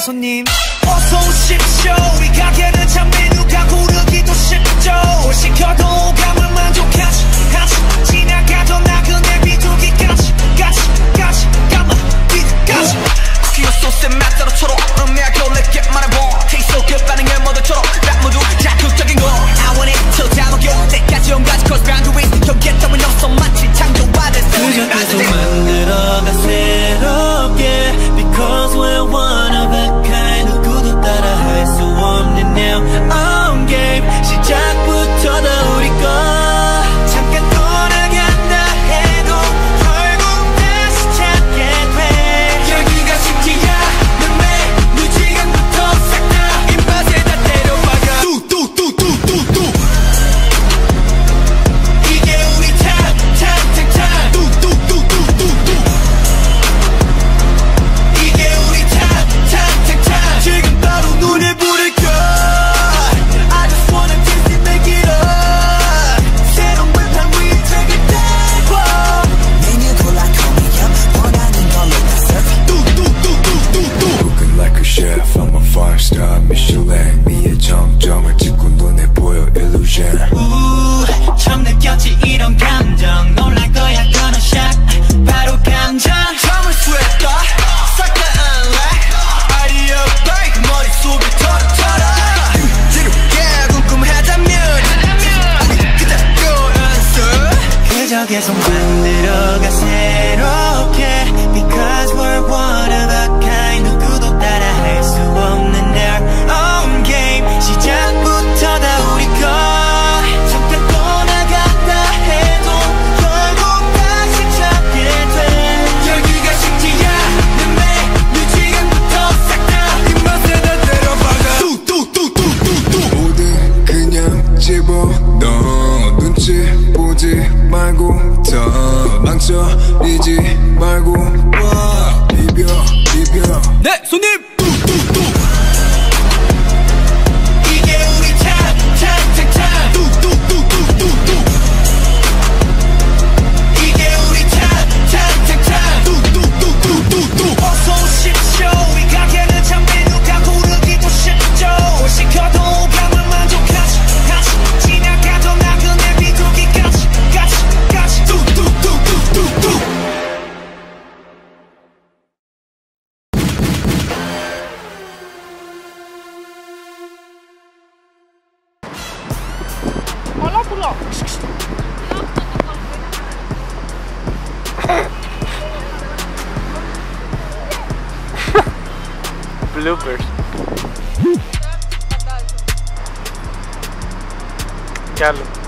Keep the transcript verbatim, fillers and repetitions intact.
손님 어서 오십시오. 이 가게는 참 메뉴가 고르기도 쉽죠. 시켜도 오감을 만족하지 하지 지나가던 나그네 비둘기까지 까지 까지 까마 비드까지 쿠키와 소스의 맛 따로 초록 음미하고 내게 말해봐 테이스 그 반응을 모두처럼 나 모두 자극적인 거 I want it till 다 먹여 때까지 온가지 cross boundaries 경계 따윈 없어 마치 창조하는 그저 계속 만들어가 새롭게 Because we're one of a kind 누구도 따라 할 수 없는 now on game 시작부터 다 우리 거 잠깐 돌아간다 해도 결국 다시 찾게 돼 여기가 숙제야 내 메뉴 지금부터 싹 다 입맛에 다 때려박아 뚜뚜뚜뚜뚜뚜 이게 우리 탑 탑 탑탑 뚜뚜뚜뚜뚜뚜 이게 우리 탑 탑 탑탑 지금 바로 눈에 불을 켜 I just wanna taste it, make it up 새로운 판 위에 take it down 메뉴 골라 call me up 원하는 걸로 다 serve 뚜뚜뚜뚜뚜뚜 Cooking like a chef, I'm a five star Michelin 미의 정점을 찍고 눈에 보여 illusion 우 처음 느꼈지 이런 감정 놀랄 거야 gonna shock 바로 감정 잠을 쇠다 싹 다 unlock 아이디어 break 머릿속을 털어털어 지루해 궁금하다면 그대로 answer 그저 계속 만들어가 새롭게 Because we're one of a kind 누구도 따라 할 수 없는 their own game 시작부터 다 우리 거 잠깐 떠나갔다 해도 결국 다시 찾게 돼 여기가 숙제야 내 메뉴 지금부터 싹 다 입맛에 다 때려박아 뚜뚜뚜뚜뚜뚜 뭐든 그냥 집어넣어 눈치 보지 말고 더 망설이지 말고 와 비벼 비벼 네 손님 뚜뚜뚜 이게 우리 탑 탑 탑탑 뚜뚜뚜뚜뚜뚜 이게 우리 탑 탑 탑탑 뚜뚜뚜뚜뚜뚜 어서 오십시오. 이 가게는 참 메뉴가 고르기도 쉽죠. 시켜도 오감을 만족하지 하지 지나가던 나그네 비둘기까지 까지 까지 뚜뚜뚜뚜뚜뚜 Bloopers. क्या लो